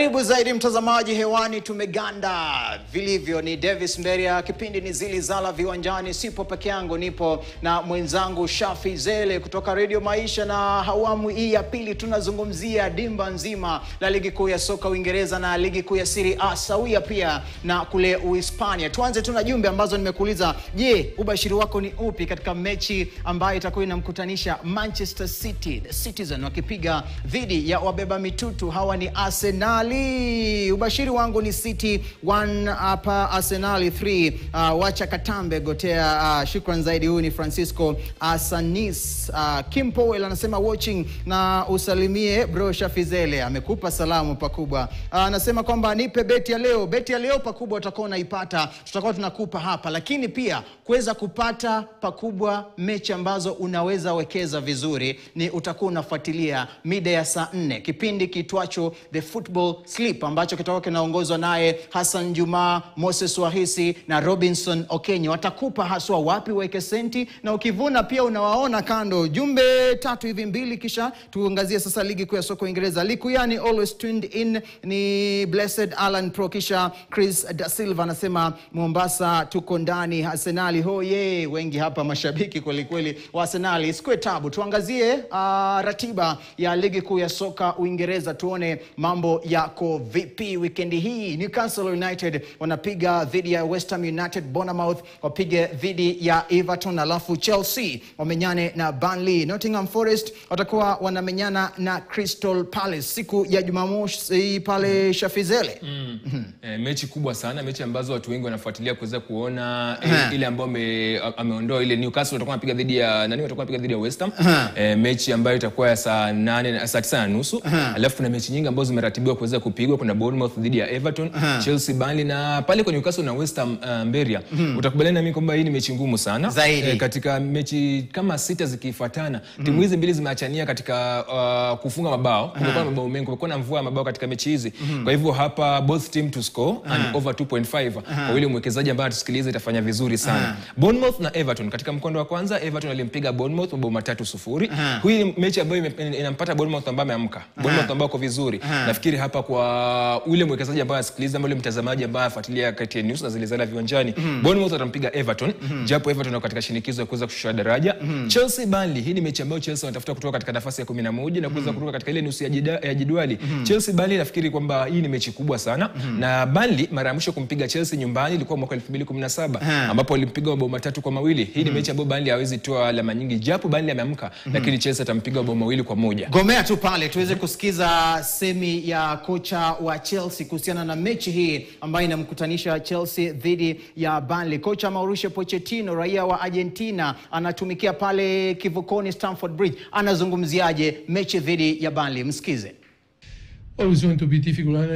Karibu zaidi mtazamaji, hewani tumeganda vilivyo. Ni Davis Mberia, kipindi ni Zili Zala viwanjani. Sipo peke yangu, nipo na mwenzangu Shafi Zele kutoka Radio Maisha, na awamu hii ya pili tunazungumzia dimba nzima la ligi kuu ya soka Uingereza na ligi kuu ya Serie A sawia pia na kule Uhispania. Tuanze tuna jumbe ambazo nimekuuliza. Je, ubashiri wako ni upi katika mechi ambayo itakuwa inamkutanisha Manchester City the Citizen wakipiga dhidi ya wabeba mitutu hawa ni Arsenal? Ubashiri wangu ni City 1 hapa Arsenal 3. Wacha Katambe gotea. Shukran zaidi. Huyu ni Francisco Asanis. Kim Powell anasema watching na usalimie bro Shafizele, amekupa salamu pakubwa. Anasema kwamba nipe beti ya leo. Beti ya leo pakubwa utakuwa unaipata, tutakuwa tunakupa hapa, lakini pia kuweza kupata pakubwa mechi ambazo unaweza wekeza vizuri ni utakuwa unafuatilia mida ya saa 4 kipindi kitwacho The Football Sleep ambacho kitakuwa kinaongozwa naye Hassan Juma, Moses Wahisi na Robinson Okenye. Watakupa haswa wapi weke senti, na ukivuna pia unawaona kando. Jumbe 3 hivi 2 kisha tuangazie sasa ligi kuu ya soka Uingereza. Likuyani always tuned in ni Blessed Alan Pro, kisha Chris Da Silva anasema Mombasa tuko ndani. Arsenal hoye, wengi hapa mashabiki kweli kweli wa Arsenal. Isikwe tabu, tuangazie ratiba ya ligi kuu ya soka Uingereza, tuone mambo yako vipi weekendi hii. Newcastle United wanapiga dhidi ya West Ham United, Bournemouth wapige dhidi ya Everton, alafu Chelsea wamenyane na Burnley. Nottingham Forest watakuwa wanamenyana na Crystal Palace siku ya Jumamosi pale Shafizele. Mechi kubwa sana, mechi ambazo watu wengi wanafuatilia kuweza kuona ile ambayo ameondoa ile Newcastle watakuwa wanapiga dhidi ya watakuwa wanapiga dhidi ya West Ham. Mechi ambayo itakuwa ya saa 8 saa 9:30. Alafu kuna mechi nyingi ambazo zimeratibiwa kuweza kupigwa. Kuna Bournemouth dhidi ya Everton, Chelsea Burnley, na pale kwa Newcastle na West Ham Mberia. Utakubaliana na mimi kwamba hii ni mechi ngumu sana. Katika mechi kama 6 zikifuatana, timu hizi mbili zimeachania katika kufunga mabao. Kumekuwa na mabao mengi, kumekuwa na mvua ya mabao katika mechi hizi. Kwa hivyo hapa both team to score and over 2.5. Kwa yule mwekezaji ambaye atusikiliza itafanya vizuri sana. Bournemouth na Everton, katika mkondo wa kwanza Everton alimpiga Bournemouth mabao 3-0. Hii ni mechi ambayo inampata Bournemouth ambaye ameamka. Bournemouth ambao kwa vizuri. Nafikiri hapa kwa ule mwekezaji ambaye asikiliza, ule mtazamaji ambaye afuatilia kati ya news na Zile Zala viwanjani, Bournemouth atampiga Everton, japo Everton katika shinikizo ya kuweza kushusha daraja. Chelsea Burnley, hii ni mechi ambayo Chelsea wanatafuta kutoka katika nafasi ya 11 na kuweza kutoka katika ile nusu ya jedwali. Chelsea Burnley, nafikiri kwamba hii ni mechi kubwa sana. Na Burnley mara ya mwisho kumpiga Chelsea nyumbani ilikuwa mwaka 2017 ambapo walimpiga mabao 3-2. Hii ni mechi ambayo Burnley hawezi toa alama nyingi, japo Burnley ameamka, lakini Chelsea atampiga mabao 2-1. Gomea tu pale tuweze kusikiza semi ya kocha wa Chelsea kuhusiana na mechi hii ambayo inamkutanisha Chelsea dhidi ya Burnley. Kocha Mauricio Pochettino, raia wa Argentina, anatumikia pale kivukoni Stamford Bridge. Anazungumziaje mechi dhidi ya Burnley? Msikize. Always going to be difficult.